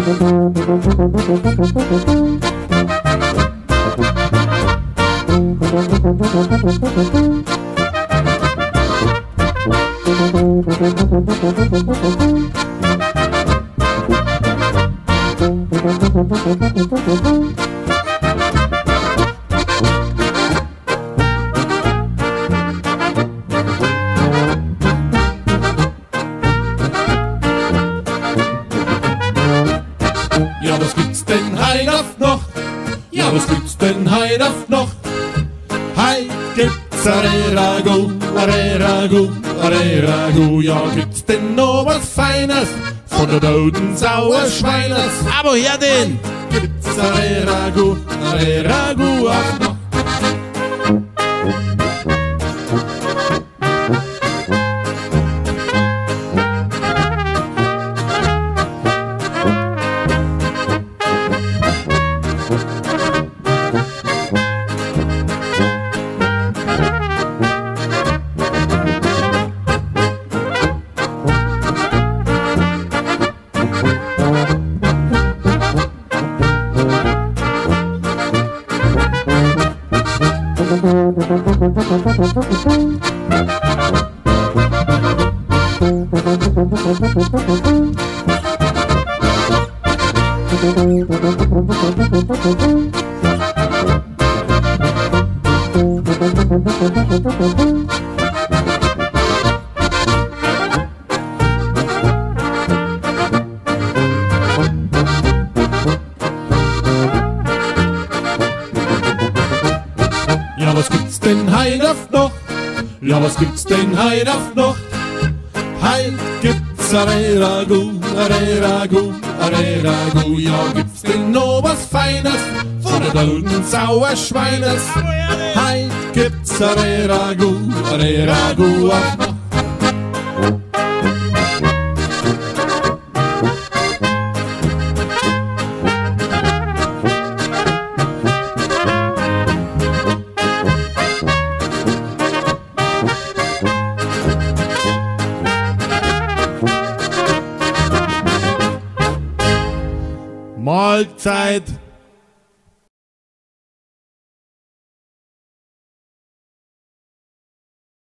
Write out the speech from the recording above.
Ja, was gibt's denn heut auf Nacht? Ja, was gibt's denn heut auf Nacht? Heut gibt's Areragu, Areragu, Areragu. Ja, gibt's denn noch was Feines von der toten Sauerschweiners? Aber woher denn? Gibt's Areragu, Areragu auf Nacht? Ja, was gibt's denn heut auf Nacht? Ja, was gibt's denn heut auf Nacht? Heut gibt's Areragu, Areragu, Areragu. Ja, gibt's denn noch was Feines von der toten Sauerschweiners? Heut gibt's Areragu, Areragu auf Nacht. Mahlzeit.